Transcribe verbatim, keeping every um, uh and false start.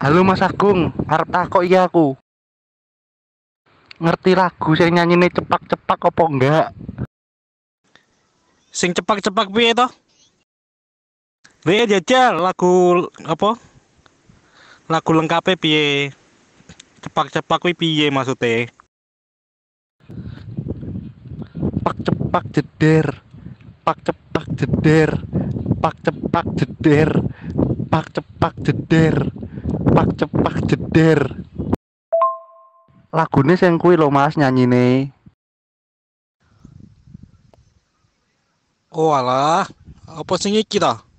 Halo Mas Agung, arep takok iki aku. Ngerti lagu sing nyanyine cepak-cepak apa enggak? Sing cepak-cepak piye to? Piye jajal lagu apa? Lagu lengkape piye? Cepak-cepak kuwi piye maksude? Pak cepak jeder, pak cepak jeder, pak cepak jeder, pak cepak jeder, pak cepak jeder. Lagune sing kuwi lho Mas nyanyine. Oh alah, apa sing iki to?